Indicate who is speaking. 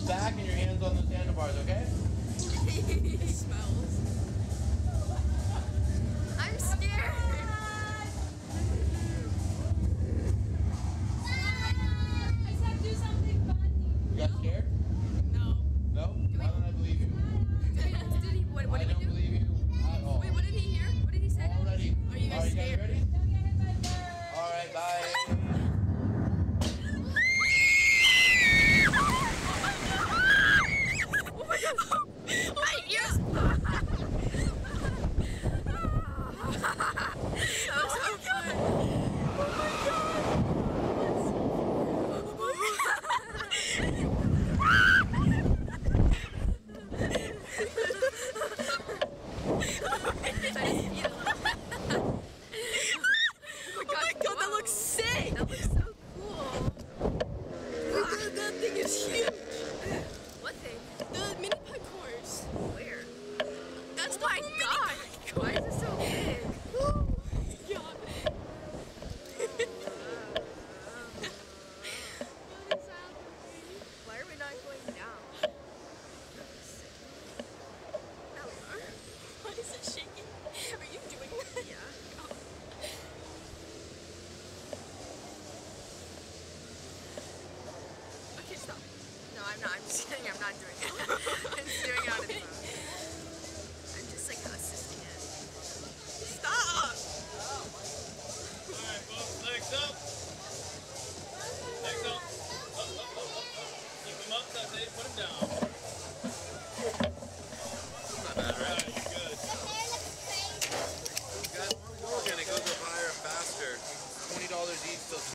Speaker 1: back and your hands on those handlebars, okay?
Speaker 2: It smells. I'm scared.
Speaker 3: I said do something funny.
Speaker 1: You got scared?
Speaker 2: No.
Speaker 1: No? Why don't I believe you?
Speaker 2: What
Speaker 1: I
Speaker 2: did
Speaker 1: don't
Speaker 2: we do?
Speaker 1: believe you at all.
Speaker 2: Wait, what did he hear? What did he say?
Speaker 1: Already.
Speaker 2: Are you guys scared?
Speaker 1: ready?
Speaker 3: Don't get hit by birds.
Speaker 1: Alright, bye.
Speaker 2: My ears! That was so fun. Oh my god, that looks sick! That looks so cool. That thing is huge. What thing? The mini parkours. Where? That's my god! Why is it so big? Oh my god. Why are we not going down? Why is it shaking? Are you doing that? Yeah. Okay, stop. No, I'm not. I'm just kidding. I'm not doing it. I'm just doing it on its own.